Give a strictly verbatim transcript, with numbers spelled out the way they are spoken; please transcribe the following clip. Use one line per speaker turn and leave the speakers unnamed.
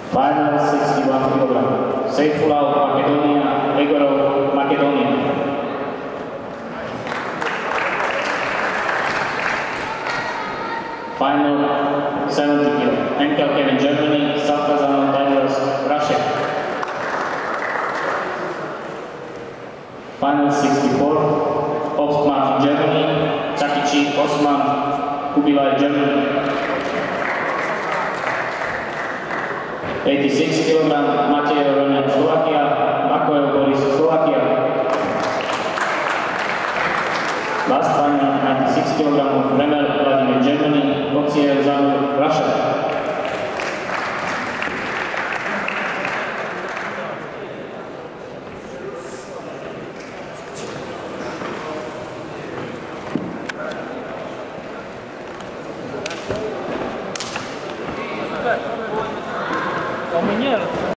Final sixty-one kilogram. Seyfullah Makedonia, Egorov Makedonia. Final seventy kilo. Henkel Kevin, Germany, Salkazan Darius, Russia. Final sixty-four. Obstmann, Germany, Chakichi Osman, Kubilai, Germany. eighty-six kilogram. Matej Ronen, Slovakia, Makojev Boris, Slovakia. Last final, ninety-six kilogram. Remel Vladimir, Germany, Oksiev Zanu, Russia.
Коммунер.